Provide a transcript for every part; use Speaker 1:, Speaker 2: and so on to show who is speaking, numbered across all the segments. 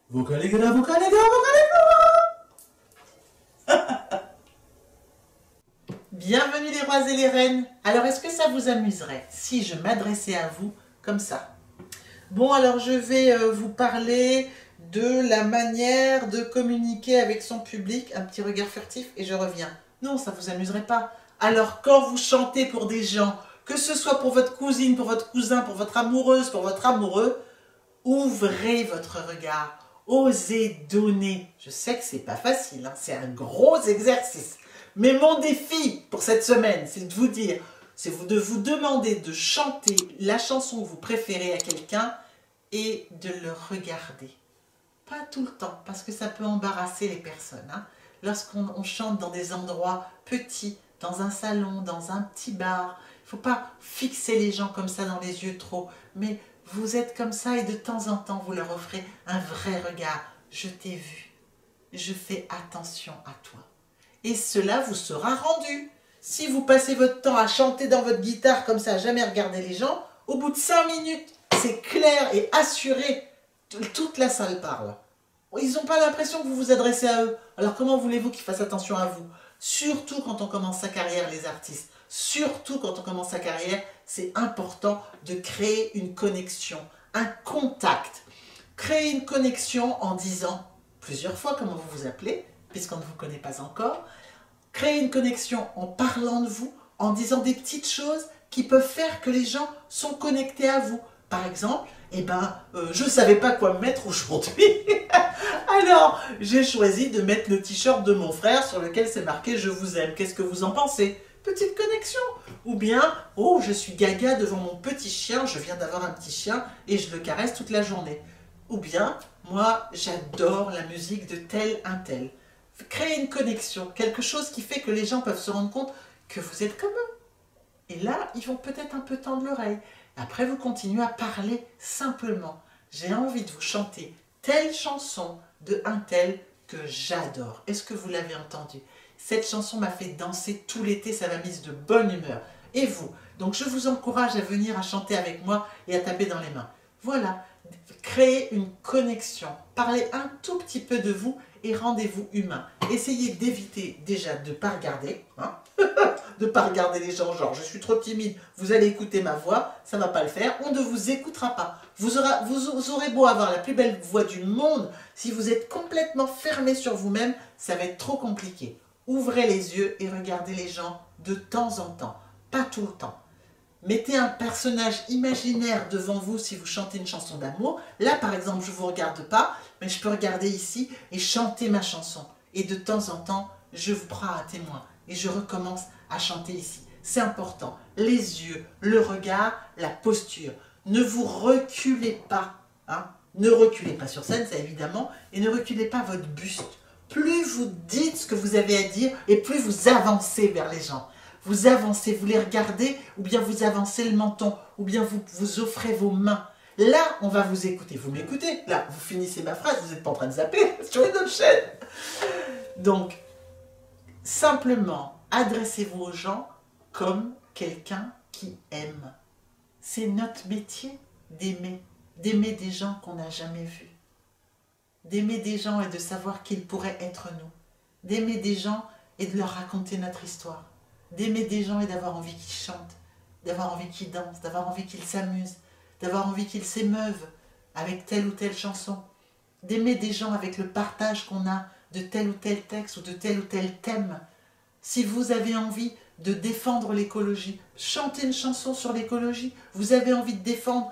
Speaker 1: Vocaligala, vocaligala, vocaligala. Bienvenue les rois et les reines. Alors, est-ce que ça vous amuserait si je m'adressais à vous comme ça? Bon, alors je vais vous parler de la manière de communiquer avec son public. Un petit regard furtif et je reviens. Non, ça vous amuserait pas. Alors, quand vous chantez pour des gens, que ce soit pour votre cousine, pour votre cousin, pour votre amoureuse, pour votre amoureux, ouvrez votre regard. Osez donner. Je sais que c'est pas facile, hein, c'est un gros exercice. Mais mon défi pour cette semaine, c'est de vous dire, de vous demander de chanter la chanson que vous préférez à quelqu'un et de le regarder. Pas tout le temps, parce que ça peut embarrasser les personnes. Hein. Lorsqu'on chante dans des endroits petits, dans un salon, dans un petit bar, il ne faut pas fixer les gens comme ça dans les yeux trop, mais vous êtes comme ça et de temps en temps, vous leur offrez un vrai regard. Je t'ai vu, je fais attention à toi. Et cela vous sera rendu. Si vous passez votre temps à chanter dans votre guitare comme ça, à jamais regarder les gens, au bout de 5 minutes, c'est clair et assuré, toute la salle parle. Ils n'ont pas l'impression que vous vous adressez à eux. Alors comment voulez-vous qu'ils fassent attention à vous? Surtout quand on commence sa carrière, les artistes. Surtout quand on commence sa carrière, c'est important de créer une connexion, un contact. Créer une connexion en disant plusieurs fois comment vous vous appelez, puisqu'on ne vous connaît pas encore. Créer une connexion en parlant de vous, en disant des petites choses qui peuvent faire que les gens sont connectés à vous. Par exemple, je ne savais pas quoi me mettre aujourd'hui. Alors, j'ai choisi de mettre le t-shirt de mon frère sur lequel c'est marqué « Je vous aime ». Qu'est-ce que vous en pensez? Petite connexion. Ou bien, oh, je suis gaga devant mon petit chien, je viens d'avoir un petit chien et je le caresse toute la journée. Ou bien, moi, j'adore la musique de tel un tel. Créer une connexion, quelque chose qui fait que les gens peuvent se rendre compte que vous êtes comme eux. Et là, ils vont peut-être un peu tendre l'oreille. Après, vous continuez à parler simplement. J'ai envie de vous chanter telle chanson de un tel que j'adore. Est-ce que vous l'avez entendu? Cette chanson m'a fait danser tout l'été, ça m'a mise de bonne humeur. Et vous? Donc je vous encourage à venir à chanter avec moi et à taper dans les mains. Voilà, créez une connexion. Parlez un tout petit peu de vous et rendez-vous humain. Essayez d'éviter déjà de ne pas regarder, hein, de ne pas regarder les gens, genre je suis trop timide, vous allez écouter ma voix, ça ne va pas le faire, on ne vous écoutera pas. Vous aurez beau avoir la plus belle voix du monde, si vous êtes complètement fermé sur vous-même, ça va être trop compliqué. Ouvrez les yeux et regardez les gens de temps en temps, pas tout le temps. Mettez un personnage imaginaire devant vous si vous chantez une chanson d'amour. Là, par exemple, je ne vous regarde pas, mais je peux regarder ici et chanter ma chanson. Et de temps en temps, je vous prends à témoin et je recommence à chanter ici. C'est important. Les yeux, le regard, la posture. Ne vous reculez pas. Hein? Ne reculez pas sur scène, ça évidemment, et ne reculez pas votre buste. Plus vous dites ce que vous avez à dire et plus vous avancez vers les gens. Vous avancez, vous les regardez, ou bien vous avancez le menton, ou bien vous offrez vos mains. Là, on va vous écouter. Vous m'écoutez? Là, vous finissez ma phrase, vous n'êtes pas en train de zapper sur une autre chaîne. Donc, simplement, adressez-vous aux gens comme quelqu'un qui aime. C'est notre métier d'aimer des gens qu'on n'a jamais vus. D'aimer des gens et de savoir qu'ils pourraient être nous. D'aimer des gens et de leur raconter notre histoire. D'aimer des gens et d'avoir envie qu'ils chantent, d'avoir envie qu'ils dansent, d'avoir envie qu'ils s'amusent, d'avoir envie qu'ils s'émeuvent avec telle ou telle chanson. D'aimer des gens avec le partage qu'on a de tel ou tel texte ou de tel ou tel thème. Si vous avez envie de défendre l'écologie, chantez une chanson sur l'écologie. Vous avez envie de défendre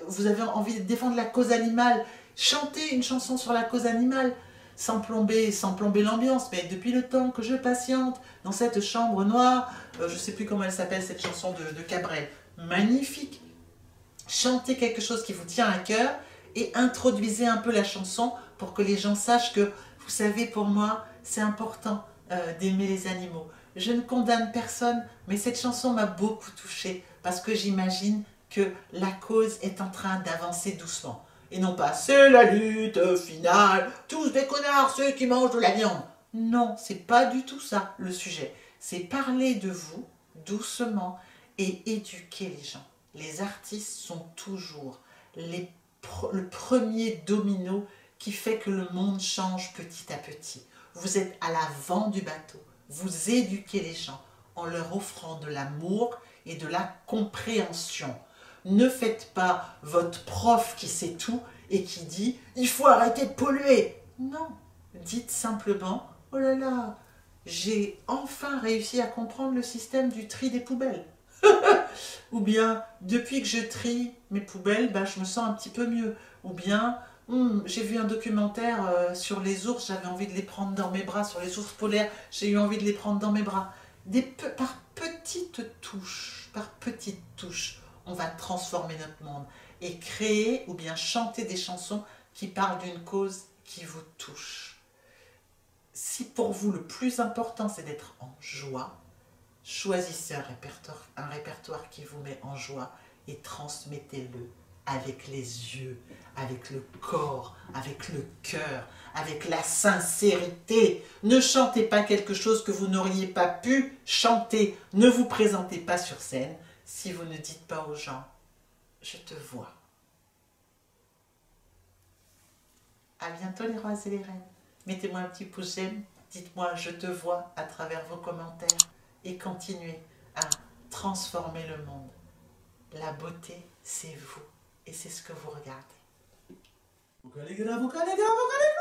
Speaker 1: la cause animale, chantez une chanson sur la cause animale. Sans plomber l'ambiance, mais depuis le temps que je patiente dans cette chambre noire, je ne sais plus comment elle s'appelle cette chanson de Cabrel, magnifique. Chantez quelque chose qui vous tient à cœur et introduisez un peu la chanson pour que les gens sachent que, vous savez, pour moi, c'est important d'aimer les animaux. Je ne condamne personne, mais cette chanson m'a beaucoup touchée parce que j'imagine que la cause est en train d'avancer doucement. Et non pas, c'est la lutte finale, tous des connards, ceux qui mangent de la viande. Non, c'est pas du tout ça le sujet. C'est parler de vous doucement et éduquer les gens. Les artistes sont toujours le premier domino qui fait que le monde change petit à petit. Vous êtes à l'avant du bateau. Vous éduquez les gens en leur offrant de l'amour et de la compréhension. Ne faites pas votre prof qui sait tout et qui dit « il faut arrêter de polluer ». Non, dites simplement « oh là là, j'ai enfin réussi à comprendre le système du tri des poubelles ». Ou bien « depuis que je trie mes poubelles, je me sens un petit peu mieux ». Ou bien j'ai vu un documentaire sur les ours, j'avais envie de les prendre dans mes bras, sur les ours polaires, j'ai eu envie de les prendre dans mes bras. Par petites touches, on va transformer notre monde et créer ou bien chanter des chansons qui parlent d'une cause qui vous touche. Si pour vous le plus important c'est d'être en joie, choisissez un répertoire qui vous met en joie et transmettez-le avec les yeux, avec le corps, avec le cœur, avec la sincérité. Ne chantez pas quelque chose que vous n'auriez pas pu chanter. Ne vous présentez pas sur scène si vous ne dites pas aux gens « je te vois ». À bientôt les rois et les reines. Mettez-moi un petit pouce j'aime, dites-moi « je te vois » à travers vos commentaires et continuez à transformer le monde. La beauté, c'est vous et c'est ce que vous regardez.